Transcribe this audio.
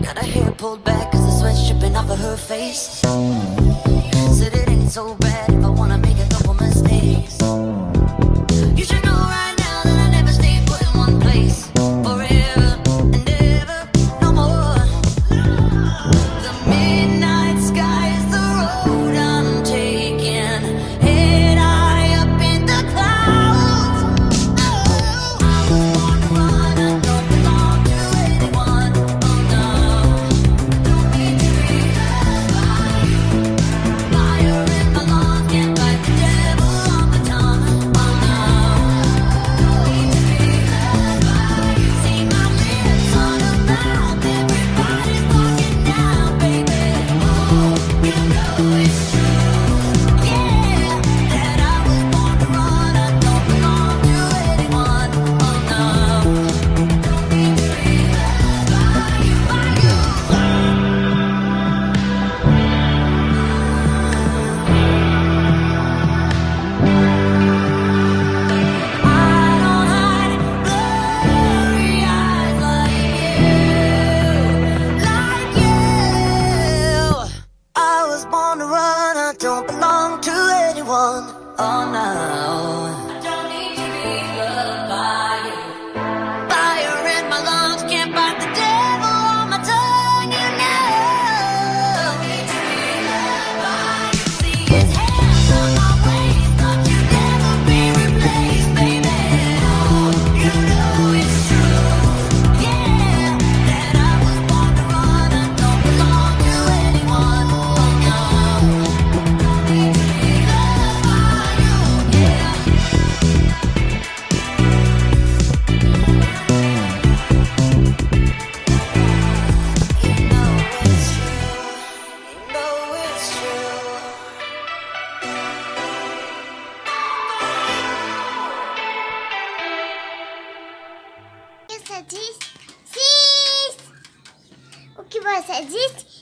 Got her hair pulled back cause the sweat's dripping off of her face. Said it ain't so bad if I wanna make a couple mistakes. You should know right now that I never stay put in one place forever and ever, no more. The midnight sky is the road I'm taking, head high up in the clouds. Oh, I was born to run, I don't belong to anyone. Oh no, don't need to be loved by you. Fire in my lungs, can't fight the devil on my tongue. Oh no, don't need to be loved by you. See my lips on a mouth, everybody's talking now, baby. Oh, you know it's true, yeah, that I was born to run, I don't belong to anyone. Oh no, don't need to be loved by you, by you. I don't hide blurry eyes like you. I was born to run, I don't belong to anyone. Oh no, I don't need to be loved by you. Fire in my lungs, can't fight the devil on my tongue, you know. Don't need to be loved by you. See his hands on my waist, thought you'd never be replaced, baby. Oh, you know it's true, yeah, that I was born to run, I don't belong to anyone. Oh no, don't need to be loved by you, yeah. You know it's true, you know it's true. Você disse? Sim! O que você disse?